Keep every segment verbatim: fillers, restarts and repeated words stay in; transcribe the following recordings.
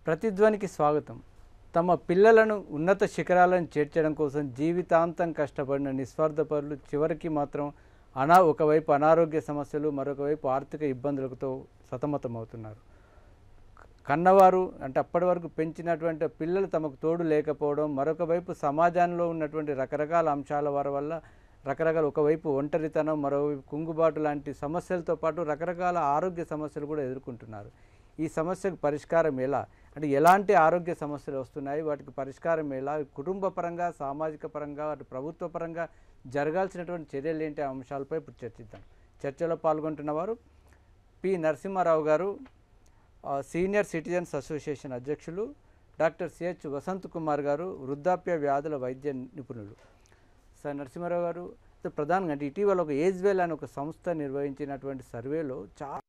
ప్రతిధ్వనికి స్వాగతం. తమ పిల్లలను ఉన్నత శిఖరాలను చేర్చడం కోసం జీవితాంతం కష్టపడిన నిస్వార్థపరులు చివరికి మాత్రం అనా ఒకవైపు అనారోగ్య సమస్యలు, మరొక వైపు ఆర్థిక ఇబ్బందులతో సతమతమవుతున్నారు. కన్నవారు అంటే అప్పటి వరకు పెంచినటువంటి పిల్లలు తమకు తోడు లేకపోవడం, మరొక వైపు సమాజంలో ఉన్నటువంటి రకరకాల అంశాల వారి వల్ల రకరకాల ఒకవైపు ఒంటరితనం, మరోవైపు కుంగుబాటు లాంటి సమస్యలతో పాటు రకరకాల ఆరోగ్య సమస్యలు కూడా ఎదుర్కొంటున్నారు. ఈ సమస్యకు పరిష్కారం ఎలా, అంటే ఎలాంటి ఆరోగ్య సమస్యలు వస్తున్నాయి, వాటికి పరిష్కారం ఎలా, కుటుంబ పరంగా, సామాజిక పరంగా, అటు ప్రభుత్వ పరంగా జరగాల్సినటువంటి చర్యలు ఏంటి అంశాలపై ఇప్పుడు చర్చిద్దాం. చర్చలో పాల్గొంటున్న వారు పి నరసింహారావు గారు, సీనియర్ సిటిజన్స్ అసోసియేషన్ అధ్యక్షులు, డాక్టర్ సిహెచ్ వసంత్ కుమార్ గారు, వృద్ధాప్య వ్యాధుల వైద్య నిపుణులు. సార్ నరసింహారావు గారు, ప్రధానంగా అంటే ఇటీవల ఒక ఏజ్ వెల్ అనే ఒక సంస్థ నిర్వహించినటువంటి సర్వేలో చాలా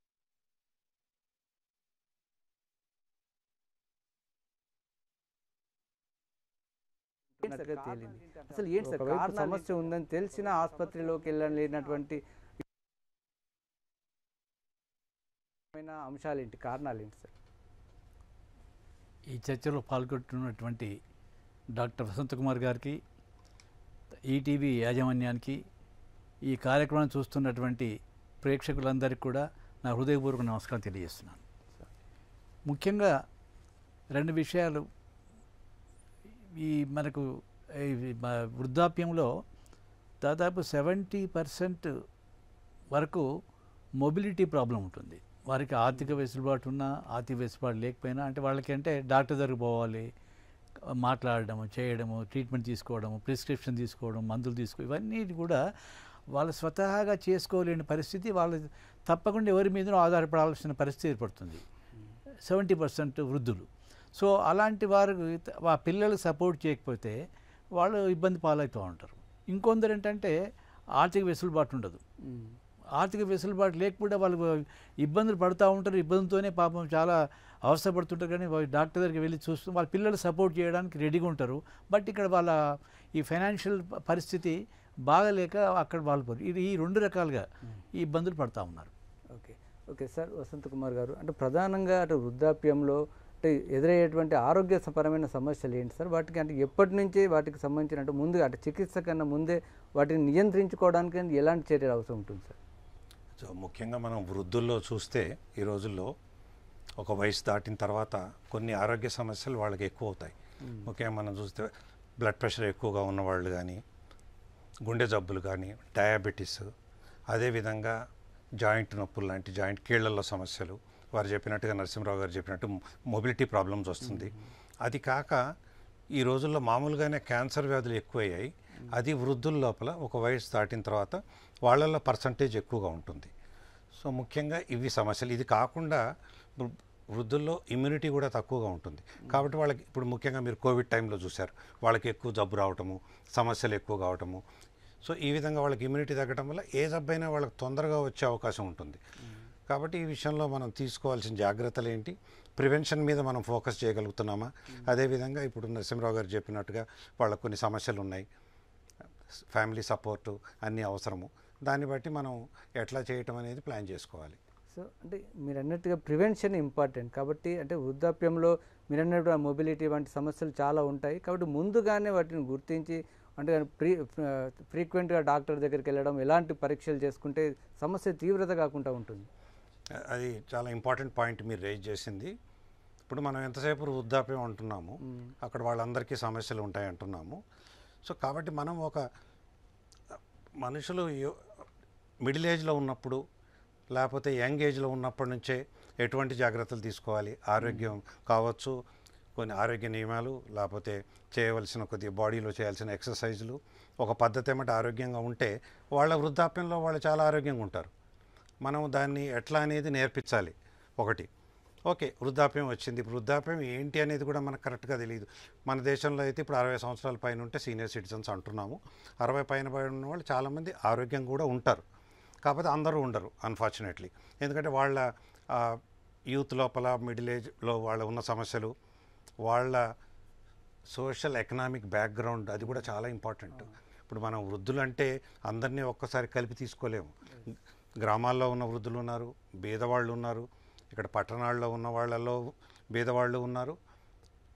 తేలింది. అసలు ఏంటి సార్ సమస్య ఉందని తెలిసిన ఆసుపత్రిలోకి వెళ్ళలేనటువంటి అంశాలు ఏంటి, కారణాలు ఏంటి సార్? ఈ చర్చలో పాల్గొంటున్నటువంటి డాక్టర్ వసంత్ కుమార్ గారికి, ఈటీవీ యాజమాన్యానికి, ఈ కార్యక్రమాన్ని చూస్తున్నటువంటి ప్రేక్షకులందరికీ కూడా నా హృదయపూర్వక నమస్కారం తెలియజేస్తున్నాను. ముఖ్యంగా రెండు విషయాలు. ఈ మనకు వృద్ధాప్యంలో దాదాపు సెవెంటీ పర్సెంట్ వరకు మొబిలిటీ ప్రాబ్లం ఉంటుంది. వారికి ఆర్థిక వెసులుబాటు ఉన్నా, ఆర్థిక వెసులుబాటు లేకపోయినా, అంటే వాళ్ళకి అంటే డాక్టర్ దగ్గరికి పోవాలి, మాట్లాడడము, చేయడము, ట్రీట్మెంట్ తీసుకోవడము, ప్రిస్క్రిప్షన్ తీసుకోవడం, మందులు తీసుకో, ఇవన్నీ కూడా వాళ్ళు స్వతహాగా చేసుకోలేని పరిస్థితి, వాళ్ళు తప్పకుండా ఎవరి మీదనో ఆధారపడాల్సిన పరిస్థితి ఏర్పడుతుంది సెవెంటీ పర్సెంట్ వృద్ధులు. సో అలాంటి వారు ఆ పిల్లలకు సపోర్ట్ చేయకపోతే వాళ్ళు ఇబ్బంది పాలవుతూ ఉంటారు. ఇంకొందరు ఏంటంటే ఆర్థిక వెసులుబాటు ఉండదు. ఆర్థిక వెసులుబాటు లేకపోతే వాళ్ళు ఇబ్బందులు పడుతూ ఉంటారు. ఇబ్బందితోనే పాపం చాలా అవసరపడుతుంటారు. కానీ డాక్టర్ దగ్గరికి వెళ్ళి చూస్తూ వాళ్ళ పిల్లలు సపోర్ట్ చేయడానికి రెడీగా ఉంటారు. బట్ ఇక్కడ వాళ్ళ ఈ ఫైనాన్షియల్ పరిస్థితి బాగలేక అక్కడ వాళ్ళు పోరు. ఇది ఈ రెండు రకాలుగా ఈ ఇబ్బందులు పడుతూ ఉన్నారు. Okay okay sir Vasanth Kumar గారు, అంటే ప్రధానంగా అటు వృద్ధాప్యంలో అంటే ఎదురయ్యేటువంటి ఆరోగ్యపరమైన సమస్యలు ఏంటి సార్? వాటికి అంటే ఎప్పటి నుంచి వాటికి సంబంధించిన అంటే ముందుగా అంటే చికిత్స కన్నా ముందే వాటిని నియంత్రించుకోవడానికి ఎలాంటి చర్యలు అవసరం ఉంటుంది సార్? సో ముఖ్యంగా మనం వృద్ధుల్లో చూస్తే ఈ రోజుల్లో ఒక వయసు దాటిన తర్వాత కొన్ని ఆరోగ్య సమస్యలు వాళ్ళకి ఎక్కువ అవుతాయి. ముఖ్యంగా మనం చూస్తే బ్లడ్ ప్రెషర్ ఎక్కువగా ఉన్నవాళ్ళు కానీ, గుండె జబ్బులు కానీ, డయాబెటీస్, అదేవిధంగా జాయింట్ నొప్పులు లాంటి జాయింట్ కీళ్లలో సమస్యలు, వారు చెప్పినట్టుగా నరసింహరావు గారు చెప్పినట్టు మొబిలిటీ ప్రాబ్లమ్స్ వస్తుంది. అది కాక ఈ రోజుల్లో మామూలుగానే క్యాన్సర్ వ్యాధులు ఎక్కువయ్యాయి. అది వృద్ధుల లోపల ఒక వయసు దాటిన తర్వాత వాళ్ళల్లో పర్సంటేజ్ ఎక్కువగా ఉంటుంది. సో ముఖ్యంగా ఇవి సమస్యలు. ఇది కాకుండా వృద్ధుల్లో ఇమ్యూనిటీ కూడా తక్కువగా ఉంటుంది. కాబట్టి వాళ్ళకి ఇప్పుడు ముఖ్యంగా మీరు కోవిడ్ టైంలో చూశారు, వాళ్ళకి ఎక్కువ జబ్బు రావటము, సమస్యలు ఎక్కువ కావటము. సో ఈ విధంగా వాళ్ళకి ఇమ్యూనిటీ తగ్గడం వల్ల ఏ జబ్బు అయినా వాళ్ళకి తొందరగా వచ్చే అవకాశం ఉంటుంది. కాబట్టి ఈ విషయంలో మనం తీసుకోవాల్సిన జాగ్రత్తలు ఏంటి, ప్రివెన్షన్ మీద మనం ఫోకస్ చేయగలుగుతున్నామా? అదేవిధంగా ఇప్పుడు నరసింహరావు గారు చెప్పినట్టుగా వాళ్ళకు కొన్ని సమస్యలు ఉన్నాయి, ఫ్యామిలీ సపోర్టు అన్నీ అవసరము. దాన్ని బట్టి మనం ఎట్లా చేయటం అనేది ప్లాన్ చేసుకోవాలి. సో అంటే మీరు అన్నట్టుగా ప్రివెన్షన్ ఇంపార్టెంట్. కాబట్టి అంటే వృద్ధాప్యంలో మీరు అన్నట్టు మొబిలిటీ వంటి సమస్యలు చాలా ఉంటాయి. కాబట్టి ముందుగానే వాటిని గుర్తించి అంటే ప్రీ ఫ్రీక్వెంట్గా డాక్టర్ దగ్గరికి వెళ్ళడం, ఎలాంటి పరీక్షలు చేసుకుంటే సమస్య తీవ్రత కాకుండా ఉంటుంది. అది చాలా ఇంపార్టెంట్ పాయింట్ మీరు రేజ్ చేసింది. ఇప్పుడు మనం ఎంతసేపు వృద్ధాప్యం అంటున్నాము, అక్కడ వాళ్ళందరికీ సమస్యలు ఉంటాయి అంటున్నాము. సో కాబట్టి మనం ఒక మనుషులు మిడిల్ ఏజ్లో ఉన్నప్పుడు లేకపోతే యంగ్ ఏజ్లో ఉన్నప్పటి నుంచే ఎటువంటి జాగ్రత్తలు తీసుకోవాలి, ఆరోగ్యం కావచ్చు, కొన్ని ఆరోగ్య నియమాలు, లేకపోతే చేయవలసిన కొద్దిగా బాడీలో చేయాల్సిన ఎక్సర్సైజులు, ఒక పద్ధతి ఏమంటే ఆరోగ్యంగా ఉంటే వాళ్ళ వృద్ధాప్యంలో వాళ్ళు చాలా ఆరోగ్యంగా ఉంటారు. మనం దాన్ని ఎట్లా అనేది నేర్పించాలి. ఒకటి ఓకే వృద్ధాప్యం వచ్చింది, వృద్ధాప్యం ఏంటి అనేది కూడా మనకు కరెక్ట్గా తెలియదు. మన దేశంలో అయితే ఇప్పుడు అరవై సంవత్సరాల పైన ఉంటే సీనియర్ సిటిజన్స్ అంటున్నాము. అరవై పైన పైన ఉన్న వాళ్ళు చాలామంది ఆరోగ్యంగా కూడా ఉంటారు. కాకపోతే అందరూ ఉండరు అన్ఫార్చునేట్లీ. ఎందుకంటే వాళ్ళ యూత్ లోపల మిడిల్ ఏజ్లో వాళ్ళ ఉన్న సమస్యలు, వాళ్ళ సోషల్ ఎకనామిక్ బ్యాక్గ్రౌండ్ అది కూడా చాలా ఇంపార్టెంట్. ఇప్పుడు మనం వృద్ధులు అంటే అందరినీ ఒక్కసారి కలిపి తీసుకోలేము. గ్రామాల్లో ఉన్న వృద్ధులు ఉన్నారు, బీదవాళ్ళు ఉన్నారు, ఇక్కడ పట్టణాల్లో ఉన్న వాళ్ళలో బీదవాళ్ళు ఉన్నారు,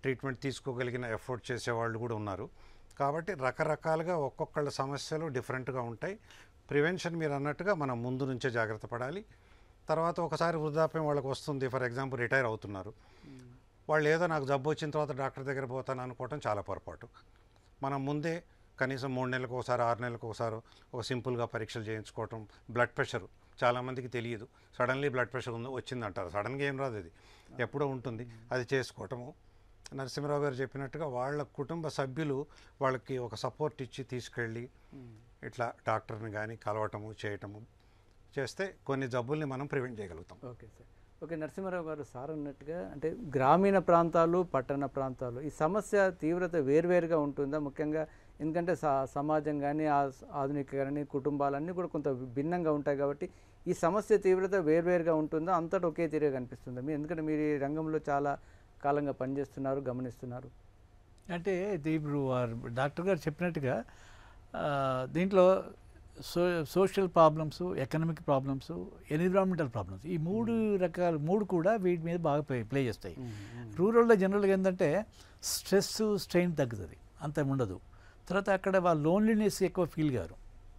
ట్రీట్మెంట్ తీసుకోగలిగిన ఎఫోర్డ్ చేసేవాళ్ళు కూడా ఉన్నారు. కాబట్టి రకరకాలుగా ఒక్కొక్కళ్ళ సమస్యలు డిఫరెంట్గా ఉంటాయి. ప్రివెన్షన్ మీరు అన్నట్టుగా మనం ముందు నుంచే జాగ్రత్త పడాలి. తర్వాత ఒకసారి వృద్ధాప్యం వాళ్ళకి వస్తుంది, ఫర్ ఎగ్జాంపుల్ రిటైర్ అవుతున్నారు, వాళ్ళు ఏదో నాకు జబ్బు వచ్చిన తర్వాత డాక్టర్ దగ్గర పోతాను అనుకోవటం చాలా పొరపాటు. మనం ముందే కనీసం మూడు నెలలకు ఒకసారి ఆరు నెలలకు ఒకసారి ఒక సింపుల్గా పరీక్షలు చేయించుకోవటం. బ్లడ్ ప్రెషర్ చాలామందికి తెలియదు, సడన్లీ బ్లడ్ ప్రెషర్ ఉంది వచ్చిందంటారు, సడన్గా ఏం రాదు, అది ఎప్పుడో ఉంటుంది, అది చేసుకోవటము. నరసింహరావు గారు చెప్పినట్టుగా వాళ్ళ కుటుంబ సభ్యులు వాళ్ళకి ఒక సపోర్ట్ ఇచ్చి తీసుకెళ్ళి ఇట్లా డాక్టర్ని కానీ కలవటము చేయటము చేస్తే కొన్ని జబ్బుల్ని మనం ప్రివెంట్ చేయగలుగుతాం. Okay sir. ఓకే నరసింహారావు గారు, సార్ అన్నట్టుగా అంటే గ్రామీణ ప్రాంతాలు పట్టణ ప్రాంతాలు ఈ సమస్య తీవ్రత వేరువేరుగా ఉంటుందా? ముఖ్యంగా ఎందుకంటే సమాజం కానీ ఆధునికీకరణ కుటుంబాలన్నీ కూడా కొంత భిన్నంగా ఉంటాయి కాబట్టి ఈ సమస్య తీవ్రత వేరువేరుగా ఉంటుందా, అంతటా ఒకే తీరుగా కనిపిస్తుందా? మీ ఎందుకంటే మీరు ఈ రంగంలో చాలా కాలంగా పనిచేస్తున్నారు, గమనిస్తున్నారు. అంటే ఇప్పుడు డాక్టర్ గారు చెప్పినట్టుగా దీంట్లో so social problems, economic problems, environmental problems, ఈ మూడు రకాల మూడు కూడా వీటి మీద బాగా ప్లే ప్లే చేస్తాయి. రూరల్లో జనరల్గా ఏంటంటే స్ట్రెస్ స్ట్రెయిన్ తగ్గుతుంది, అంత ఉండదు. తర్వాత అక్కడ వాళ్ళ లోన్లీనెస్ ఎక్కువ ఫీల్ గారు.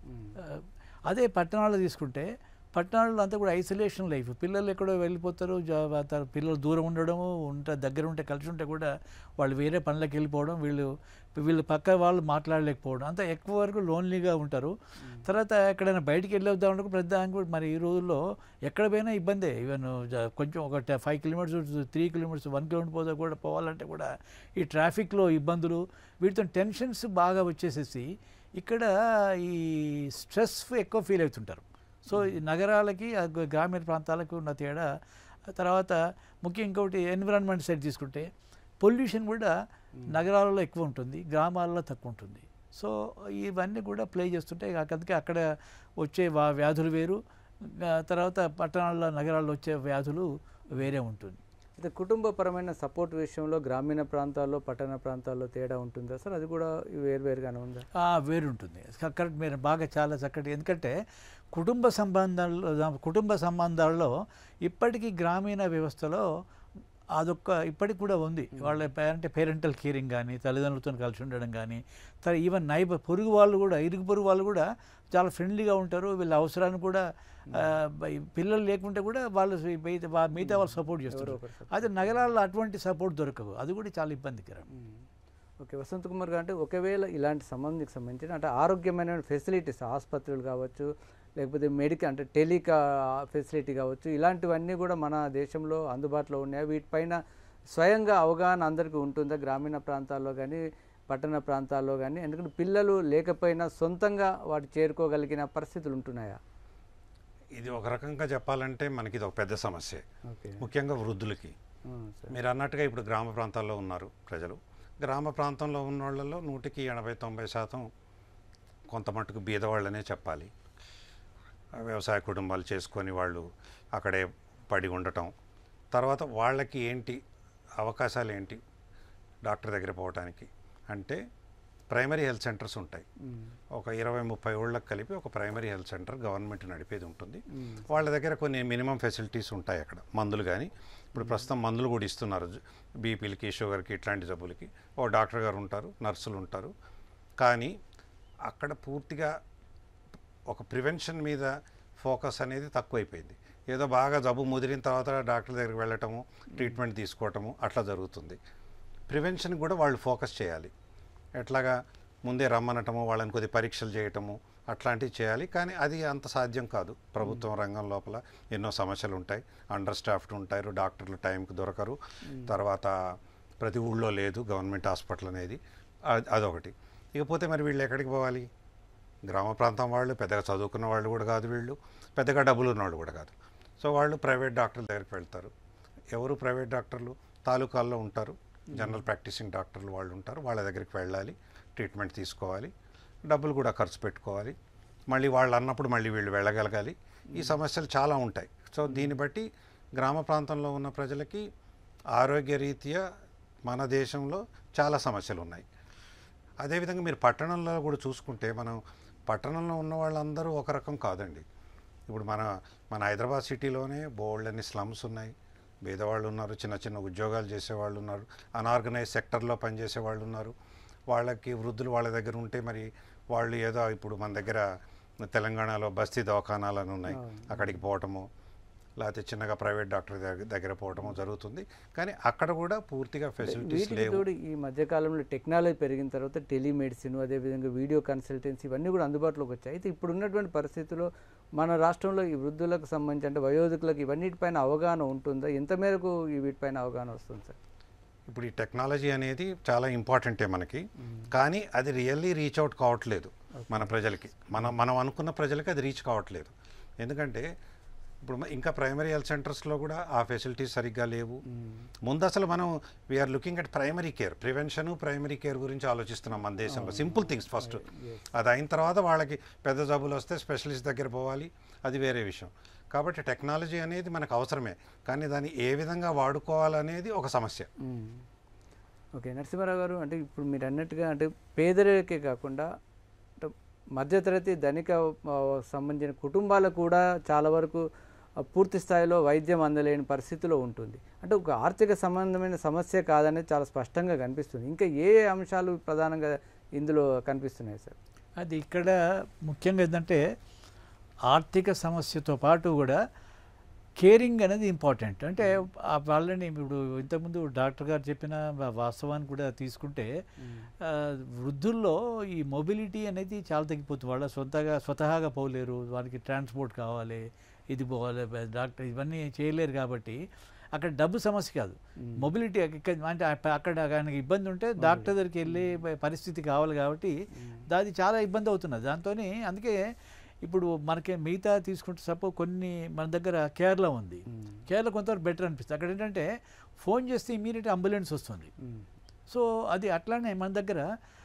అదే పట్టణాల్లో తీసుకుంటే పట్టణాల్లో అంతా కూడా ఐసోలేషన్ లైఫ్, పిల్లలు ఎక్కడో వెళ్ళిపోతారు, పిల్లలు దూరం ఉండడము, ఉంటే దగ్గర ఉంటే కలిసి ఉంటే కూడా వాళ్ళు వేరే పనులకు వెళ్ళిపోవడం, వీళ్ళు వీళ్ళు పక్క వాళ్ళు మాట్లాడలేకపోవడం, అంతా ఎక్కువ వరకు లోన్లీగా ఉంటారు. తర్వాత ఎక్కడైనా బయటికి వెళ్ళొద్దామంటే ప్రతి కూడా మరి ఈ రోజుల్లో ఎక్కడ పోయినా ఇబ్బందే. ఈవెన్ కొంచెం ఒక five kilometres three kilometres one kilometre పోతే కూడా పోవాలంటే కూడా ఈ ట్రాఫిక్లో ఇబ్బందులు, వీటితో టెన్షన్స్ బాగా వచ్చేసేసి ఇక్కడ ఈ స్ట్రెస్ ఎక్కువ ఫీల్ అవుతుంటారు. సో ఈ నగరాలకి గ్రామీణ ప్రాంతాలకు ఉన్న తేడా. తర్వాత ముఖ్యం ఇంకొకటి ఎన్విరాన్మెంట్ సైడ్ తీసుకుంటే పొల్యూషన్ కూడా నగరాలలో ఎక్కువ ఉంటుంది, గ్రామాలలో తక్కువ ఉంటుంది. సో ఇవన్నీ కూడా ప్లే చేస్తుంటే అందుకే అక్కడ వచ్చే వ్యాధులు వేరు, తర్వాత పట్టణాల్లో నగరాల్లో వచ్చే వ్యాధులు వేరే ఉంటుంది. అయితే కుటుంబపరమైన సపోర్ట్ విషయంలో గ్రామీణ ప్రాంతాల్లో పట్టణ ప్రాంతాల్లో తేడా ఉంటుందా సార్? అది కూడా వేరువేరుగానే ఉందా? వేరు ఉంటుంది. కరెక్ట్, మీరు బాగా చాలా చక్కటి. ఎందుకంటే కుటుంబ సంబంధాల్లో కుటుంబ సంబంధాల్లో ఇప్పటికీ గ్రామీణ వ్యవస్థలో అదొక్క ఇప్పటికి కూడా ఉంది. వాళ్ళ అంటే పేరెంటల్ కేరింగ్ కానీ, తల్లిదండ్రులతో కలిసి ఉండడం కానీ, తర్వాత ఈవెన్ నైబర్ పొరుగు వాళ్ళు కూడా, ఇరుగు పొరుగు వాళ్ళు కూడా చాలా ఫ్రెండ్లీగా ఉంటారు. వీళ్ళ అవసరాన్ని కూడా పిల్లలు లేకుంటే కూడా వాళ్ళు మిగతా వాళ్ళు సపోర్ట్ చేస్తారు. అదే నగరాల్లో అటువంటి సపోర్ట్ దొరకదు, అది కూడా చాలా ఇబ్బందికరం. ఓకే వసంత్ కుమార్ గారు, అంటే ఒకవేళ ఇలాంటి సంబంధించి సంబంధించిన అంటే ఆరోగ్యమైన ఫెసిలిటీస్, ఆసుపత్రులు కావచ్చు, లేకపోతే మెడికల్ అంటే టెలికా ఫెసిలిటీ కావచ్చు, ఇలాంటివన్నీ కూడా మన దేశంలో అందుబాటులో ఉన్నాయి. వీటిపైన స్వయంగా అవగాహన అందరికీ ఉంటుందా గ్రామీణ ప్రాంతాల్లో కానీ పట్టణ ప్రాంతాల్లో కానీ? ఎందుకంటే పిల్లలు లేకపోయినా సొంతంగా వాటి చేరుకోగలిగిన పరిస్థితులు ఉంటున్నాయా? ఇది ఒక రకంగా చెప్పాలంటే మనకి ఇది ఒక పెద్ద సమస్య, ముఖ్యంగా వృద్ధులకి. మీరు అన్నట్టుగా ఇప్పుడు గ్రామ ప్రాంతాల్లో ఉన్నారు ప్రజలు. గ్రామ ప్రాంతంలో ఉన్న వాళ్ళలో నూటికి ఎనభై తొంభై శాతం కొంత మట్టుకు బీదవాళ్ళనే చెప్పాలి. వ్యవసాయ కుటుంబాలు చేసుకొని వాళ్ళు అక్కడే పడి ఉండటం. తర్వాత వాళ్ళకి ఏంటి అవకాశాలు ఏంటి డాక్టర్ దగ్గర పోవటానికి అంటే ప్రైమరీ హెల్త్ సెంటర్స్ ఉంటాయి. ఒక ఇరవై ముప్పై ఊళ్ళకి కలిపి ఒక ప్రైమరీ హెల్త్ సెంటర్ గవర్నమెంట్ నడిపేది ఉంటుంది. వాళ్ళ దగ్గర కొన్ని మినిమం ఫెసిలిటీస్ ఉంటాయి అక్కడ. మందులు కానీ ఇప్పుడు ప్రస్తుతం మందులు కూడా ఇస్తున్నారు, బీపీలకి షుగర్కి ఇట్లాంటి జబ్బులకి. ఓ డాక్టర్ గారు ఉంటారు, నర్సులు ఉంటారు. కానీ అక్కడ పూర్తిగా ఒక ప్రివెన్షన్ మీద ఫోకస్ అనేది తక్కువైపోయింది. ఏదో బాగా జబ్బు ముదిరిన తర్వాత డాక్టర్ దగ్గరికి వెళ్ళటము, ట్రీట్మెంట్ తీసుకోవటము అట్లా జరుగుతుంది. ప్రివెన్షన్ కూడా వాళ్ళు ఫోకస్ చేయాలి. ఎట్లాగా ముందే రమ్మనటము, వాళ్ళని కొద్ది పరీక్షలు చేయటము అట్లాంటివి చేయాలి. కానీ అది అంత సాధ్యం కాదు. ప్రభుత్వం రంగం లోపల ఎన్నో సమస్యలు ఉంటాయి, అండర్ స్టాఫ్డ్ ఉంటారు, డాక్టర్లు టైంకి దొరకరు, తర్వాత ప్రతి ఊళ్ళో లేదు గవర్నమెంట్ హాస్పిటల్ అనేది, అదొకటి. ఇకపోతే మరి వీళ్ళు ఎక్కడికి పోవాలి? గ్రామ ప్రాంతం వాళ్ళు పెద్దగా చదువుకున్న వాళ్ళు కూడా కాదు, వీళ్ళు పెద్దగా డబ్బులు ఉన్నవాళ్ళు కూడా కాదు. సో వాళ్ళు ప్రైవేట్ డాక్టర్ల దగ్గరికి వెళ్తారు. ఎవరు ప్రైవేట్ డాక్టర్లు? తాలూకాల్లో ఉంటారు, జనరల్ ప్రాక్టీసింగ్ డాక్టర్లు వాళ్ళు ఉంటారు. వాళ్ళ దగ్గరికి వెళ్ళాలి, ట్రీట్మెంట్ తీసుకోవాలి, డబ్బులు కూడా ఖర్చు పెట్టుకోవాలి. మళ్ళీ వాళ్ళు అన్నప్పుడు మళ్ళీ వీళ్ళు వెళ్ళగలగాలి. ఈ సమస్యలు చాలా ఉంటాయి. సో దీన్ని బట్టి గ్రామ ప్రాంతంలో ఉన్న ప్రజలకి ఆరోగ్యరీత్యా మన దేశంలో చాలా సమస్యలు ఉన్నాయి. అదేవిధంగా మీరు పట్టణంలో కూడా చూసుకుంటే, మనం పట్టణంలో ఉన్న వాళ్ళందరూ ఒక రకం కాదండి. ఇప్పుడు మన మన హైదరాబాద్ సిటీలోనే బోల్డ్ అన్ని స్లమ్స్ ఉన్నాయి, పేదవాళ్ళు ఉన్నారు, చిన్న చిన్న ఉద్యోగాలు చేసేవాళ్ళు ఉన్నారు, అనార్గనైజ్ సెక్టర్లో పనిచేసే వాళ్ళు ఉన్నారు. వాళ్ళకి వృద్ధులు వాళ్ళ దగ్గర ఉంటే మరి వాళ్ళు ఏదో ఇప్పుడు మన దగ్గర తెలంగాణలో బస్తీ దవాఖానాలు ఉన్నాయి, అక్కడికి పోవటము, లేకపోతే చిన్నగా ప్రైవేట్ డాక్టర్ దగ్గర దగ్గర పోవటము జరుగుతుంది. కానీ అక్కడ కూడా పూర్తిగా ఫెసిలిటీస్ లేవు. ఈ మధ్యకాలంలో టెక్నాలజీ పెరిగిన తర్వాత టెలిమెడిసిన్, అదేవిధంగా వీడియో కన్సల్టెన్సీ ఇవన్నీ కూడా అందుబాటులోకి వచ్చాయి. అయితే ఇప్పుడు ఉన్నటువంటి పరిస్థితుల్లో మన రాష్ట్రంలో ఈ వృద్ధులకు సంబంధించి అంటే వయోధికులకు ఇవన్నిటిపైన అవగాహన ఉంటుందా? ఎంత మేరకు ఈ వీటిపైన అవగాహన వస్తుంది సార్? ఇప్పుడు ఈ టెక్నాలజీ అనేది చాలా ఇంపార్టెంటే మనకి, కానీ అది రియల్లీ రీచ్ అవుట్ కావట్లేదు మన ప్రజలకి. మనం మనం అనుకున్న ప్రజలకి అది రీచ్ కావట్లేదు. ఎందుకంటే ఇప్పుడు ఇంకా ప్రైమరీ హెల్త్ సెంటర్స్లో కూడా ఆ ఫెసిలిటీస్ సరిగ్గా లేవు. ముందు అసలు మనం we're looking at primary care, prevention primary care గురించి ఆలోచిస్తున్నాం మన దేశంలో. సింపుల్ థింగ్స్ ఫస్ట్, అది అయిన తర్వాత వాళ్ళకి పెద్ద జబ్బులు వస్తే స్పెషలిస్ట్ దగ్గర పోవాలి, అది వేరే విషయం. కాబట్టి టెక్నాలజీ అనేది మనకు అవసరమే, కానీ దాన్ని ఏ విధంగా వాడుకోవాలనేది ఒక సమస్య. ఓకే నరసింహారావు గారు, అంటే ఇప్పుడు మీరు అన్నట్టుగా అంటే పేదరికే కాకుండా అంటే మధ్యతరగతి ధనిక సంబంధించిన కుటుంబాలకు కూడా చాలా వరకు పూర్తి స్థాయిలో వైద్యం అందలేని పరిస్థితిలో ఉంటుంది. అంటే ఒక ఆర్థిక సంబంధమైన సమస్య కాదనేది చాలా స్పష్టంగా కనిపిస్తుంది. ఇంకా ఏ అంశాలు ప్రధానంగా ఇందులో కనిపిస్తున్నాయి సార్? అది ఇక్కడ ముఖ్యంగా ఏంటంటే ఆర్థిక సమస్యతో పాటు కూడా కేరింగ్ అనేది ఇంపార్టెంట్. అంటే వాళ్ళని ఇప్పుడు ఇంతకుముందు డాక్టర్ గారు చెప్పిన వాస్తవాన్ని కూడా తీసుకుంటే వృద్ధుల్లో ఈ మొబిలిటీ అనేది చాలా తగ్గిపోతుంది. వాళ్ళ సొంతగా స్వతహాగా పోలేరు, వారికి ట్రాన్స్పోర్ట్ కావాలి, ఇది పోవాలి, డాక్టర్ ఇవన్నీ చేయలేరు. కాబట్టి అక్కడ డబ్బు సమస్య కాదు, మొబిలిటీ అంటే అక్కడ ఆయనకి ఇబ్బంది ఉంటే డాక్టర్ దగ్గరికి వెళ్ళే పరిస్థితి కావాలి. కాబట్టి అది చాలా ఇబ్బంది అవుతున్నది దాంతో. అందుకే ఇప్పుడు మనకి మిగతా తీసుకుంటే సపోజ్ కొన్ని మన దగ్గర కేరళ ఉంది, కేరళ కొంతవరకు బెటర్ అనిపిస్తుంది. అక్కడ ఏంటంటే ఫోన్ చేస్తే ఇమీడియట్ అంబులెన్స్ వస్తుంది. సో అది అట్లానే మన దగ్గర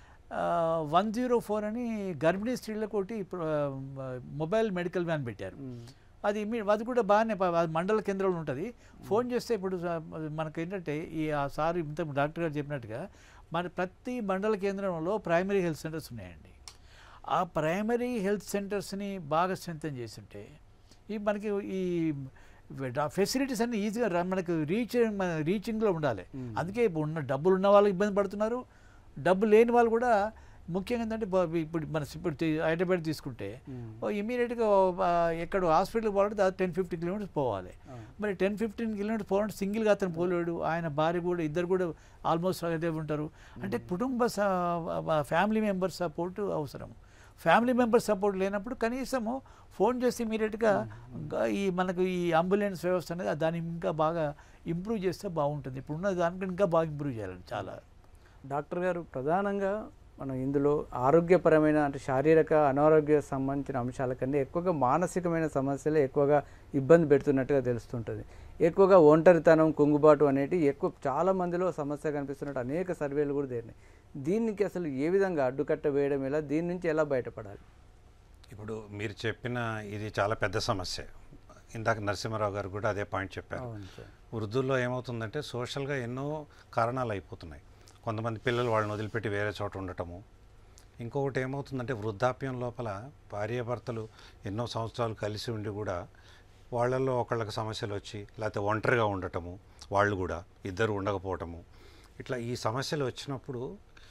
వన్ జీరో ఫోర్ అని గర్భిణీ స్త్రీలకు ఒకటి మొబైల్ మెడికల్ వ్యాన్ పెట్టారు. అది అది కూడా బాగానే మండల కేంద్రంలో ఉంటుంది. ఫోన్ చేస్తే ఇప్పుడు మనకి ఏంటంటే ఈ ఆ సార్ ఇంత డాక్టర్ గారు చెప్పినట్టుగా మన ప్రతి మండల కేంద్రంలో ప్రైమరీ హెల్త్ సెంటర్స్ ఉన్నాయండి. ఆ ప్రైమరీ హెల్త్ సెంటర్స్ని బాగా స్ట్రెంథెన్ చేస్తుంటే ఈ మనకి ఈ ఫెసిలిటీస్ అన్నీ ఈజీగా మనకు రీచ్ రీచింగ్లో ఉండాలి. అందుకే ఇప్పుడు ఉన్న డబ్బులు ఉన్న వాళ్ళు ఇబ్బంది పడుతున్నారు, డబ్బు లేని వాళ్ళు కూడా. ముఖ్యంగా ఏంటంటే ఇప్పుడు మన ఇప్పుడు హైదరాబాద్ తీసుకుంటే ఇమీడియట్గా ఎక్కడ హాస్పిటల్కి పోవాలంటే అది టెన్ ఫిఫ్టీ కిలోమీటర్స్ పోవాలి. మరి టెన్ ఫిఫ్టీన్ కిలోమీటర్స్ పోవాలంటే సింగిల్గా అతను పోలేడు, ఆయన భార్య కూడా ఇద్దరు కూడా ఆల్మోస్ట్ అదే ఉంటారు. అంటే కుటుంబ ఫ్యామిలీ మెంబర్ సపోర్ట్ అవసరం. ఫ్యామిలీ మెంబర్ సపోర్ట్ లేనప్పుడు కనీసము ఫోన్ చేసి ఇమీడియట్గా ఈ మనకు ఈ అంబులెన్స్ వ్యవస్థ అనేది దాన్ని ఇంకా బాగా ఇంప్రూవ్ చేస్తే బాగుంటుంది. ఇప్పుడున్న దానికి ఇంకా బాగా ఇంప్రూవ్ చేయాలండి చాలా. డాక్టర్ గారు, ప్రధానంగా మనం ఇందులో ఆరోగ్యపరమైన అంటే శారీరక అనారోగ్య సంబంధించిన అంశాల కన్నా ఎక్కువగా మానసికమైన సమస్యలు ఎక్కువగా ఇబ్బంది పెడుతున్నట్టుగా తెలుస్తుంటుంది. ఎక్కువగా ఒంటరితనం, కుంగుబాటు అనేటి ఎక్కువ చాలా మందిలో సమస్య కనిపిస్తున్నట్టు అనేక సర్వేలు కూడా తేరినాయి. దీనికి అసలు ఏ విధంగా అడ్డుకట్ట వేయడం ఎలా, దీని నుంచి ఎలా బయటపడాలి? ఇప్పుడు మీరు చెప్పిన ఇది చాలా పెద్ద సమస్య. ఇందాక నరసింహారావు గారు కూడా అదే పాయింట్ చెప్పారు. వృద్ధుల్లో ఏమవుతుందంటే సోషల్గా ఎన్నో కారణాలు అయిపోతున్నాయి. కొంతమంది పిల్లలు వాళ్ళని వదిలిపెట్టి వేరే చోట ఉండటము. ఇంకొకటి ఏమవుతుందంటే వృద్ధాప్యం లోపల భార్యాభర్తలు ఎన్నో సంవత్సరాలు కలిసి ఉండి కూడా వాళ్ళల్లో ఒకళ్ళకి సమస్యలు వచ్చి లేకపోతే ఒంటరిగా ఉండటము, వాళ్ళు కూడా ఇద్దరు ఉండకపోవటము. ఇట్లా ఈ సమస్యలు వచ్చినప్పుడు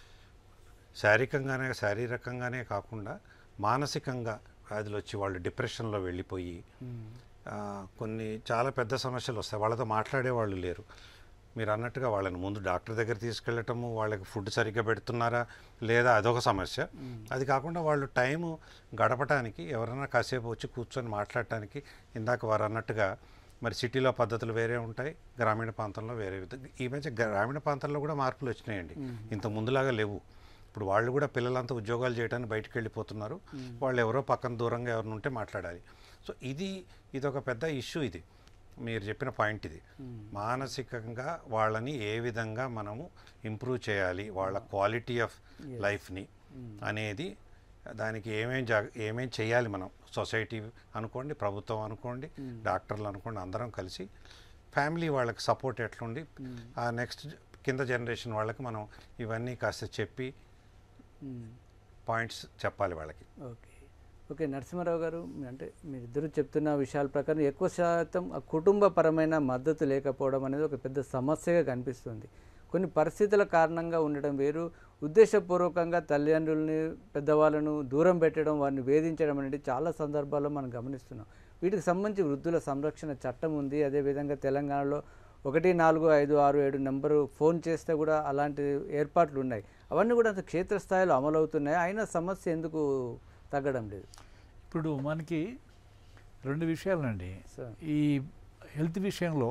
శారీరకంగానే శారీరకంగానే కాకుండా మానసికంగా వ్యాధులు వచ్చి వాళ్ళు డిప్రెషన్లో వెళ్ళిపోయి కొన్ని చాలా పెద్ద సమస్యలు వస్తాయి. వాళ్ళతో మాట్లాడేవాళ్ళు లేరు. మీరు అన్నట్టుగా వాళ్ళని ముందు డాక్టర్ దగ్గర తీసుకెళ్ళటము, వాళ్ళకి ఫుడ్ సరిగ్గా పెడుతున్నారా లేదా అదొక సమస్య. అది కాకుండా వాళ్ళు టైము గడపటానికి ఎవరైనా కాసేపు వచ్చి కూర్చొని మాట్లాడటానికి, ఇందాక వారు అన్నట్టుగా మరి సిటీలో పద్ధతులు వేరే ఉంటాయి, గ్రామీణ ప్రాంతంలో వేరే. ఈ మధ్య గ్రామీణ ప్రాంతాల్లో కూడా మార్పులు వచ్చినాయండి, ఇంత ముందులాగా లేవు. ఇప్పుడు వాళ్ళు కూడా పిల్లలంతా ఉద్యోగాలు చేయడానికి బయటకు వెళ్ళిపోతున్నారు. వాళ్ళు ఎవరో పక్కన దూరంగా ఎవరిని ఉంటే మాట్లాడాలి. సో ఇది ఇది ఒక పెద్ద ఇష్యూ. ఇది మీరు చెప్పిన పాయింట్. ఇది మానసికంగా వాళ్ళని ఏ విధంగా మనము ఇంప్రూవ్ చేయాలి, వాళ్ళ క్వాలిటీ ఆఫ్ లైఫ్ని అనేది, దానికి ఏమేం జా ఏమేం చేయాలి మనం, సొసైటీ అనుకోండి, ప్రభుత్వం అనుకోండి, డాక్టర్లు అనుకోండి, అందరం కలిసి ఫ్యామిలీ వాళ్ళకి సపోర్ట్ ఎట్లుండి ఆ నెక్స్ట్ కింద జనరేషన్ వాళ్ళకి మనం ఇవన్నీ కాస్త చెప్పి పాయింట్స్ చెప్పాలి వాళ్ళకి. ఓకే, ఓకే నరసింహారావు గారు, అంటే మీరిద్దరూ చెప్తున్న విషయాల ప్రకారం ఎక్కువ శాతం ఆ కుటుంబపరమైన మద్దతు లేకపోవడం అనేది ఒక పెద్ద సమస్యగా కనిపిస్తుంది. కొన్ని పరిస్థితుల కారణంగా ఉండడం వేరు, ఉద్దేశపూర్వకంగా తల్లిదండ్రులని పెద్దవాళ్ళను దూరం పెట్టడం, వారిని వేధించడం అనేది చాలా సందర్భాల్లో మనం గమనిస్తున్నాం. వీటికి సంబంధించి వృద్ధుల సంరక్షణ చట్టం ఉంది. అదేవిధంగా తెలంగాణలో ఒకటి నాలుగు ఐదు ఆరు ఏడు నెంబరు ఫోన్ చేస్తే కూడా అలాంటి ఏర్పాట్లు ఉన్నాయి. అవన్నీ కూడా అంత క్షేత్రస్థాయిలో అమలవుతున్నాయి. అయినా సమస్య ఎందుకు తగ్గడం లేదు? ఇప్పుడు మనకి రెండు విషయాలండి. ఈ హెల్త్ విషయంలో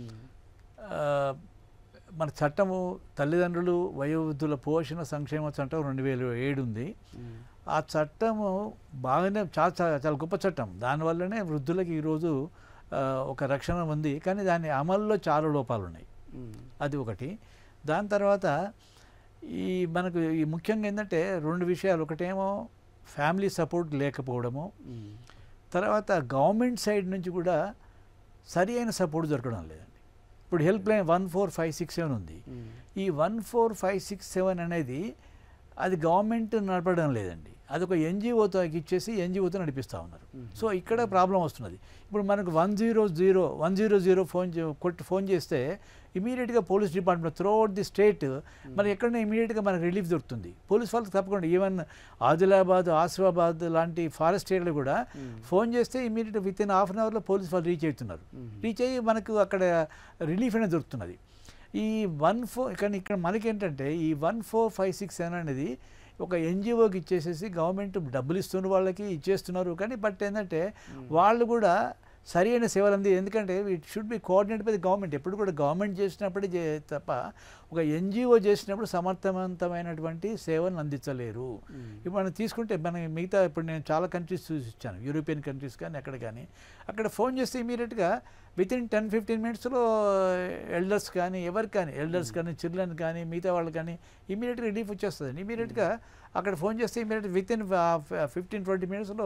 మన చట్టము తల్లిదండ్రులు వయోవృద్ధుల పోషణ సంక్షేమ చట్టం రెండు వేల ఏడు ఉంది. ఆ చట్టము బాగానే చాలా చాలా గొప్ప చట్టం. దానివల్లనే వృద్ధులకి ఈరోజు ఒక రక్షణ ఉంది. కానీ దాని అమల్లో చాలా లోపాలు ఉన్నాయి. అది ఒకటి. దాని తర్వాత ఈ మనకు ఈ ముఖ్యంగా ఏంటంటే రెండు విషయాలు. ఒకటేమో ఫ్యామిలీ సపోర్ట్ లేకపోవడము, తర్వాత గవర్నమెంట్ సైడ్ నుంచి కూడా సరి అయిన సపోర్ట్ దొరకడం లేదండి. ఇప్పుడు helpline one four five six seven ఉంది. ఈ one four five six seven అనేది అది గవర్నమెంట్ నడపడం లేదండి. అది ఒక ఎన్జిఓతో ఇచ్చేసి ఎన్జిఓతో నడిపిస్తూ ఉన్నారు. సో ఇక్కడ ప్రాబ్లం వస్తున్నది. ఇప్పుడు మనకు one zero zero one zero zero phone కొట్టి ఫోన్ చేస్తే ఇమీడియట్గా police department throughout the state మనకి ఎక్కడైనా ఇమీడియట్గా మనకు రిలీఫ్ దొరుకుతుంది. పోలీస్ వాళ్ళకి తప్పకుండా ఈవెన్ ఆదిలాబాద్, ఆసిఫాబాద్ లాంటి ఫారెస్ట్ ఏరియాలో కూడా ఫోన్ చేస్తే ఇమీడియట్గా విత్ ఇన్ హాఫ్ అన్ అవర్లో పోలీస్ వాళ్ళు రీచ్ అవుతున్నారు. రీచ్ అయ్యి మనకు అక్కడ రిలీఫ్ అనేది దొరుకుతున్నది. ఈ వన్ ఫోర్ కానీ ఇక్కడ మనకేంటంటే ఈ one four five six seven అనేది ఒక ఎన్జిఓకి ఇచ్చేసేసి గవర్నమెంట్ డబ్బులు ఇస్తున్న వాళ్ళకి ఇచ్చేస్తున్నారు. కానీ బట్ ఏంటంటే వాళ్ళు కూడా సరి అయిన సేవలు అంది. ఎందుకంటే it should be coordinate by the government. ఎప్పుడు కూడా గవర్నమెంట్ చేసినప్పుడే తప్ప ఒక ఎన్జిఓ చేసినప్పుడు సమర్థవంతమైనటువంటి సేవలను అందించలేరు. ఇప్పుడు మనం తీసుకుంటే మన మిగతా ఇప్పుడు నేను చాలా కంట్రీస్ చూసి ఇచ్చాను, యూరోపియన్ కంట్రీస్ కానీ అక్కడ కానీ అక్కడ ఫోన్ చేస్తే ఇమీడియట్గా విత్ ఇన్ టెన్ ఫిఫ్టీన్ మినిట్స్లో ఎల్డర్స్ కానీ ఎవరు కానీ ఎల్డర్స్ కానీ చిల్డ్రన్ కానీ మిగతా వాళ్ళు కానీ ఇమీడియట్గా రిలీఫ్ వచ్చేస్తుంది. ఇమీడియట్గా అక్కడ ఫోన్ చేస్తే immediate within fifteen twenty మినిట్స్లో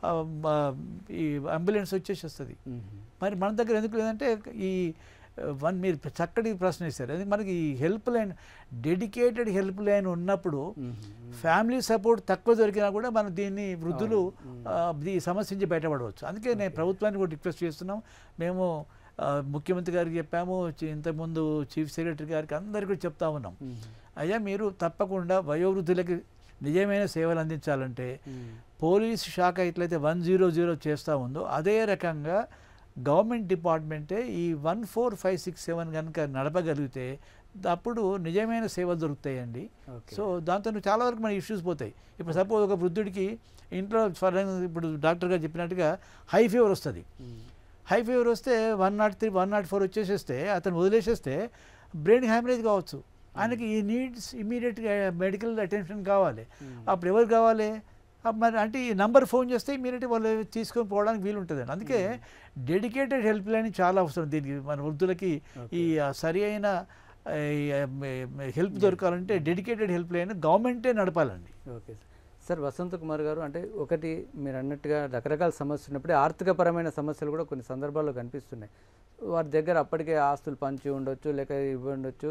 ఈ అంబులెన్స్ వచ్చేసేస్తుంది. మరి మన దగ్గర ఎందుకు లేదంటే ఈ వన్ మీరు చక్కటి ప్రశ్న ఇస్తారు. అది మనకి ఈ helpline dedicated helpline ఉన్నప్పుడు ఫ్యామిలీ సపోర్ట్ తక్కువ దొరికినా కూడా మనం దీన్ని వృద్ధులు ఈ సమస్య నుంచి బయటపడవచ్చు. అందుకే నేను ప్రభుత్వాన్ని కూడా రిక్వెస్ట్ చేస్తున్నాం. మేము ముఖ్యమంత్రి గారికి చెప్పాము, ఇంతకుముందు చీఫ్ సెక్రటరీ గారికి అందరికీ కూడా చెప్తా ఉన్నాం. అయ్యా మీరు తప్పకుండా వయోవృద్ధులకి నిజమైన సేవలు అందించాలంటే పోలీస్ శాఖ ఎట్లయితే వన్ జీరో జీరో చేస్తూ ఉందో అదే రకంగా గవర్నమెంట్ డిపార్ట్మెంటే ఈ one four five six seven కనుక నడపగలిగితే అప్పుడు నిజమైన సేవలు దొరుకుతాయండి. సో దాంతో చాలా వరకు మన ఇష్యూస్ పోతాయి. ఇప్పుడు సపోజ్ ఒక వృద్ధుడికి ఇంట్లో ఫర్ ఇప్పుడు డాక్టర్ గారు చెప్పినట్టుగా హై ఫీవర్ వస్తుంది. హై ఫీవర్ వస్తే one nought three one nought four వచ్చేసేస్తే అతను వదిలేసేస్తే బ్రెయిన్ హ్యామరేజ్ కావచ్చు. ఆయనకి ఈ నీడ్స్ ఇమీడియట్గా మెడికల్ అటెన్షన్ కావాలి. అప్పుడు ఎవరు కావాలి? మరి అంటే ఈ నంబర్ ఫోన్ చేస్తే ఇమీడియట్గా వాళ్ళు తీసుకొని పోవడానికి వీలు ఉంటుందండి. అందుకే డెడికేటెడ్ హెల్ప్ లైన్ చాలా అవసరం. దీనికి మన వృద్ధులకి ఈ సరి అయిన హెల్ప్ దొరకాలంటే డెడికేటెడ్ హెల్ప్ లైన్ గవర్నమెంటే నడపాలండి. Okay sir. వసంత్ కుమార్ గారు, అంటే ఒకటి మీరు అన్నట్టుగా రకరకాల సమస్యలు ఉన్నప్పుడే ఆర్థికపరమైన సమస్యలు కూడా కొన్ని సందర్భాల్లో కనిపిస్తున్నాయి. వారి దగ్గర అప్పటికే ఆస్తులు పంచి ఉండొచ్చు, లేక ఇవ్వి ఉండొచ్చు,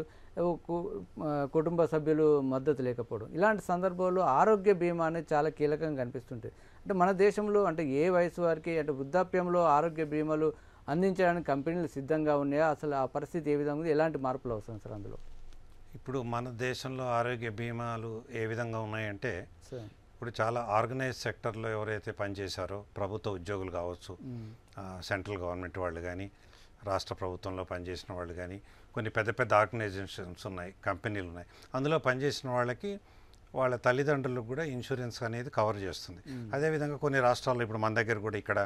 కుటుంబ సభ్యులు మద్దతు లేకపోవడం. ఇలాంటి సందర్భాల్లో ఆరోగ్య బీమా అనేది చాలా కీలకంగా కనిపిస్తుంటుంది. అంటే మన దేశంలో అంటే ఏ వయసు వారికి అంటే వృద్ధాప్యంలో ఆరోగ్య బీమాలు అందించడానికి కంపెనీలు సిద్ధంగా ఉన్నాయా? అసలు ఆ పరిస్థితి ఏ విధంగా ఉంది? ఎలాంటి మార్పులు అవసరం సార్ అందులో? ఇప్పుడు మన దేశంలో ఆరోగ్య బీమాలు ఏ విధంగా ఉన్నాయంటే ఇప్పుడు చాలా ఆర్గనైజ్ సెక్టర్లో ఎవరైతే పనిచేశారో ప్రభుత్వ ఉద్యోగులు కావచ్చు, సెంట్రల్ గవర్నమెంట్ వాళ్ళు కానీ, రాష్ట్ర ప్రభుత్వంలో పనిచేసిన వాళ్ళు కానీ, కొన్ని పెద్ద పెద్ద ఆర్గనైజేషన్స్ ఉన్నాయి, కంపెనీలు ఉన్నాయి. అందులో పనిచేసిన వాళ్ళకి వాళ్ళ తల్లిదండ్రులకు కూడా ఇన్సూరెన్స్ అనేది కవర్ చేస్తుంది. అదేవిధంగా కొన్ని రాష్ట్రాల్లో ఇప్పుడు మన దగ్గర కూడా ఇక్కడ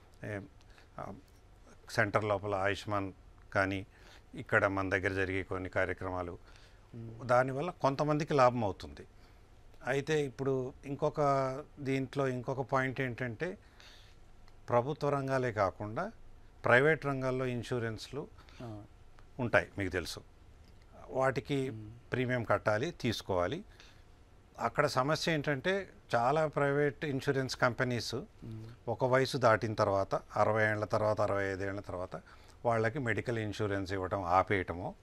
సెంటర్ లోపల ఆయుష్మాన్ కానీ ఇక్కడ మన దగ్గర జరిగే కొన్ని కార్యక్రమాలు దానివల్ల కొంతమందికి లాభం అవుతుంది. అయితే ఇప్పుడు ఇంకొక దీంట్లో ఇంకొక పాయింట్ ఏంటంటే ప్రభుత్వ రంగాలే కాకుండా ప్రైవేట్ రంగాల్లో ఇన్సూరెన్స్లు ఉంటాయి, మీకు తెలుసు. వాటికి ప్రీమియం కట్టాలి, తీసుకోవాలి. అక్కడ సమస్య ఏంటంటే చాలా ప్రైవేట్ ఇన్సూరెన్స్ కంపెనీస్ ఒక వయసు దాటిన తర్వాత అరవై ఏళ్ళ తర్వాత అరవై ఐదు ఏళ్ళ తర్వాత వాళ్ళకి మెడికల్ ఇన్సూరెన్స్ ఇవ్వడం ఆపేయటము,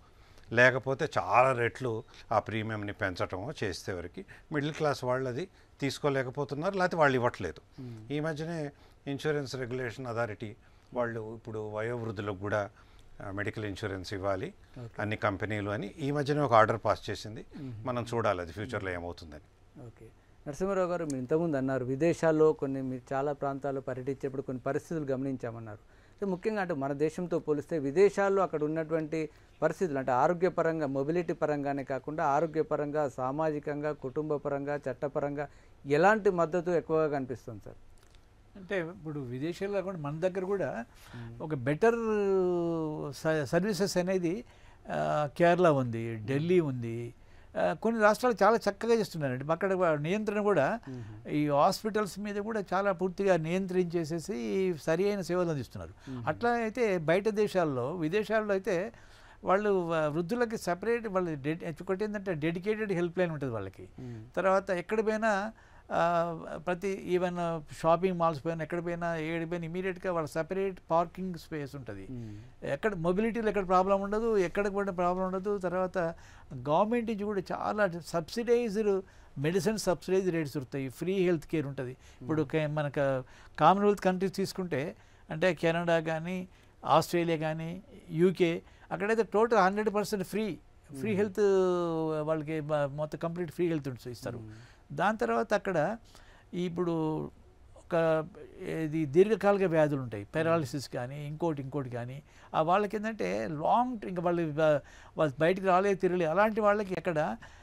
లేకపోతే చాలా రెట్లు ఆ ప్రీమియంని పెంచటమో చేస్తే వరకు మిడిల్ క్లాస్ వాళ్ళు అది తీసుకోలేకపోతున్నారు, లేకపోతే వాళ్ళు ఇవ్వట్లేదు. ఈ మధ్యనే ఇన్సూరెన్స్ రెగ్యులేషన్ అథారిటీ వాళ్ళు ఇప్పుడు వయోవృద్ధులకు కూడా మెడికల్ ఇన్సూరెన్స్ ఇవ్వాలి అన్ని కంపెనీలు అని ఈ మధ్యనే ఒక ఆర్డర్ పాస్ చేసింది. మనం చూడాలి అది ఫ్యూచర్లో ఏమవుతుందని. ఓకే, నరసింహారావు గారు, మీరు ఇంతకుముందు అన్నారు విదేశాల్లో కొన్ని మీరు చాలా ప్రాంతాల్లో పర్యటించేప్పుడు కొన్ని పరిస్థితులు గమనించామన్నారు. సో ముఖ్యంగా అంటే మన దేశంతో పోలిస్తే విదేశాల్లో అక్కడ ఉన్నటువంటి పరిస్థితులు అంటే ఆరోగ్యపరంగా మొబిలిటీ పరంగానే కాకుండా ఆరోగ్యపరంగా, సామాజికంగా, కుటుంబ పరంగా, చట్టపరంగా ఎలాంటి మద్దతు ఎక్కువగా కనిపిస్తుంది సార్? అంటే ఇప్పుడు విదేశాల్లో కాకుండా మన దగ్గర కూడా ఒక బెటర్ సర్వీసెస్ అనేది కేరళ ఉంది, ఢిల్లీ ఉంది, కొన్ని రాష్ట్రాలు చాలా చక్కగా చేస్తున్నారండి. అక్కడ నియంత్రణ కూడా ఈ హాస్పిటల్స్ మీద కూడా చాలా పూర్తిగా నియంత్రించేసేసి సరి అయిన సేవలు అందిస్తున్నారు. అట్లా అయితే బయట దేశాల్లో, విదేశాల్లో అయితే వాళ్ళు వృద్ధులకి సపరేట్ వాళ్ళు డెడ్ ఒకటి ఏంటంటే డెడికేటెడ్ హెల్ప్ లైన్ ఉంటుంది వాళ్ళకి. తర్వాత ఎక్కడ పోయినా ప్రతి ఈవెన్ షాపింగ్ మాల్స్ పోయినా ఎక్కడ పోయినా ఏడు పోయినా ఇమీడియట్గా వాళ్ళ సపరేట్ పార్కింగ్ స్పేస్ ఉంటుంది. ఎక్కడ మొబిలిటీలో ఎక్కడ ప్రాబ్లం ఉండదు, ఎక్కడ కూడా ప్రాబ్లం ఉండదు. తర్వాత గవర్నమెంట్ నుంచి కూడా చాలా సబ్సిడైజ్డ్ మెడిసిన్ సబ్సిడైజ్ రేట్స్ దొరుకుతాయి, ఫ్రీ హెల్త్ కేర్ ఉంటుంది. ఇప్పుడు మనకు కామన్వెల్త్ కంట్రీస్ తీసుకుంటే అంటే కెనడా కానీ, ఆస్ట్రేలియా కానీ, యూకే, అక్కడైతే total hundred percent free free health వాళ్ళకి మొత్తం కంప్లీట్ ఫ్రీ హెల్త్ ఇస్తారు. దాని తర్వాత అక్కడ ఇప్పుడు ఒక ఇది దీర్ఘకాలిక వ్యాధులు ఉంటాయి, పెరాలిసిస్ కానీ ఇంకోటి ఇంకోటి కానీ, ఆ వాళ్ళకి ఏంటంటే లాంగ్ ఇంకా వాళ్ళు వాళ్ళు బయటికి రాలే తిరగలే అలాంటి వాళ్ళకి అక్కడ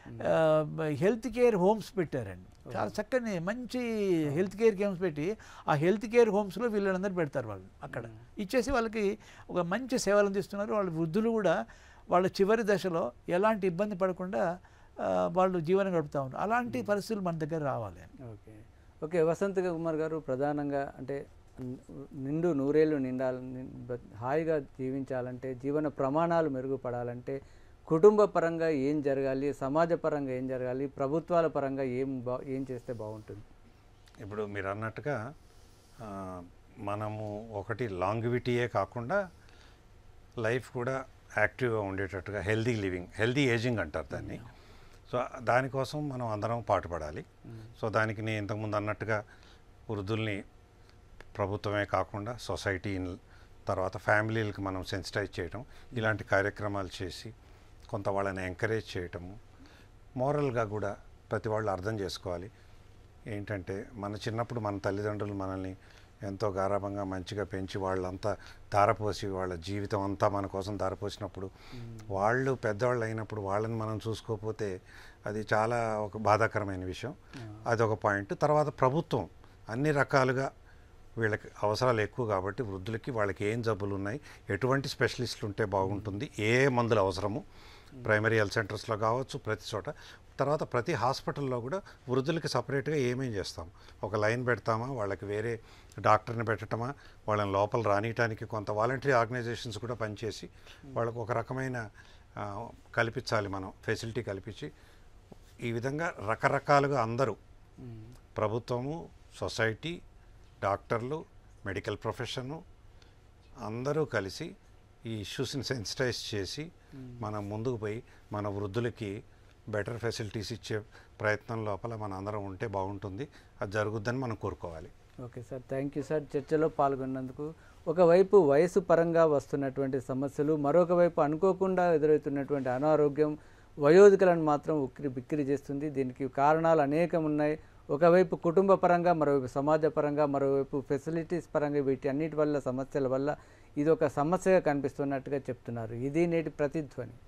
హెల్త్ కేర్ హోమ్స్ పెట్టారండి. చాలా చక్కని మంచి హెల్త్ కేర్ హోమ్స్ పెట్టి ఆ హెల్త్ కేర్ హోమ్స్లో వీళ్ళందరూ పెడతారు. వాళ్ళు అక్కడ ఇచ్చేసి వాళ్ళకి ఒక మంచి సేవలు అందిస్తున్నారు. వాళ్ళ వృద్ధులు కూడా వాళ్ళ చివరి దశలో ఎలాంటి ఇబ్బంది పడకుండా వాళ్ళు జీవనం గడుపుతూ ఉన్నారు. అలాంటి పరిస్థితులు మన దగ్గర రావాలి. ఓకే ఓకే వసంత్ కుమార్ గారు, ప్రధానంగా అంటే నిండు నూరేళ్ళు నిండాలి, హాయిగా జీవించాలంటే, జీవన ప్రమాణాలు మెరుగుపడాలంటే కుటుంబ పరంగా ఏం జరగాలి, సమాజ పరంగా ఏం జరగాలి, ప్రభుత్వాల పరంగా ఏం బా ఏం చేస్తే బాగుంటుంది? ఇప్పుడు మీరు అన్నట్టుగా మనము ఒకటి లాంగివిటీయే కాకుండా లైఫ్ కూడా యాక్టివ్గా ఉండేటట్టుగా హెల్దీ లివింగ్, హెల్దీ ఏజింగ్ అంటారు దాన్ని. సో దానికోసం మనం అందరం పాటుపడాలి. సో దానికి నేను ఇంతకుముందు అన్నట్టుగా వృద్ధుల్ని ప్రభుత్వమే కాకుండా సొసైటీ, తర్వాత ఫ్యామిలీలకు మనం సెన్సిటైజ్ చేయటం, ఇలాంటి కార్యక్రమాలు చేసి కొంత వాళ్ళని ఎంకరేజ్ చేయటము, మోరల్గా కూడా ప్రతి వాళ్ళు అర్థం చేసుకోవాలి. ఏంటంటే మన చిన్నప్పుడు మన తల్లిదండ్రులు మనల్ని ఎంతో గారాభంగా మంచిగా పెంచి వాళ్ళంతా ధారపోసి వాళ్ళ జీవితం అంతా మన కోసం ధారపోసినప్పుడు వాళ్ళు పెద్దవాళ్ళు అయినప్పుడు వాళ్ళని మనం చూసుకోకపోతే అది చాలా ఒక బాధాకరమైన విషయం. అదొక పాయింట్. తర్వాత ప్రభుత్వం అన్ని రకాలుగా వీళ్ళకి అవసరాలు ఎక్కువ కాబట్టి వృద్ధులకి వాళ్ళకి ఏం జబ్బులు ఉన్నాయి, ఎటువంటి స్పెషలిస్టులు ఉంటే బాగుంటుంది, ఏ మందులు అవసరము, ప్రైమరీ హెల్త్ సెంటర్స్లో కావచ్చు ప్రతి చోట. తర్వాత ప్రతి హాస్పిటల్లో కూడా వృద్ధులకి సపరేట్గా ఏమేం చేస్తాం, ఒక లైన్ పెడతామా, వాళ్ళకి వేరే డాక్టర్ని పెట్టడమా, వాళ్ళని లోపల రానియటానికి కొంత వాలంటరీ ఆర్గనైజేషన్స్ కూడా పనిచేసి వాళ్ళకు ఒక రకమైన కల్పించాలి, మనం ఫెసిలిటీ కల్పించి. ఈ విధంగా రకరకాలుగా అందరూ ప్రభుత్వము, సొసైటీ, డాక్టర్లు, మెడికల్ ప్రొఫెషను అందరూ కలిసి ఈ ఇష్యూస్ని సెన్సిటైజ్ చేసి మనం ముందుకు పోయి మన వృద్ధులకి బెటర్ ఫెసిలిటీస్ ఇచ్చే ప్రయత్నం లోపల మన అందరం ఉంటే బాగుంటుంది. అది జరుగుద్దని మనం కోరుకోవాలి. Okay sir, thank you sir. చర్చలో పాల్గొన్నందుకు. ఒకవైపు వయసు పరంగా వస్తున్నటువంటి సమస్యలు, మరొక వైపు అనుకోకుండా ఎదురవుతున్నటువంటి అనారోగ్యం వయోధికులను మాత్రం ఉక్కిరి బిక్కిరి చేస్తుంది. దీనికి కారణాలు అనేకం ఉన్నాయి. ఒకవైపు కుటుంబ పరంగా, మరోవైపు సమాజ పరంగా, మరోవైపు ఫెసిలిటీస్ పరంగా, వీటి అన్నిటి వల్ల సమస్యల వల్ల ఇది ఒక సమస్యగా కనిపిస్తున్నట్టుగా చెప్తున్నారు. ఇది నేటి ప్రతిధ్వని.